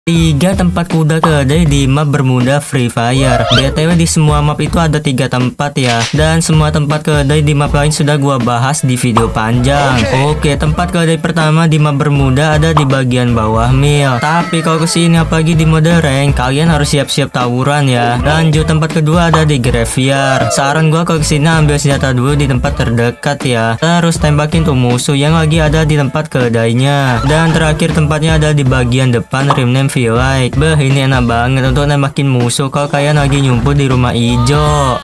3 tempat kuda keledai di map Bermuda Free Fire. BTW di semua map itu ada 3 tempat ya. Dan semua tempat keledai di map lain sudah gua bahas di video panjang. Oke, tempat keledai pertama di map Bermuda ada di bagian bawah mil. Tapi kalau kesini apalagi di mode rank, kalian harus siap-siap tawuran ya. Lanjut, tempat kedua ada di graveyard. Saran gua kalau kesini ambil senjata dulu di tempat terdekat ya. Terus tembakin tuh musuh yang lagi ada di tempat keledainya. Dan terakhir tempatnya ada di bagian depan rim name feel like. Beh, ini enak banget untuk nembakin musuh kalau kalian lagi nyumput di rumah hijau.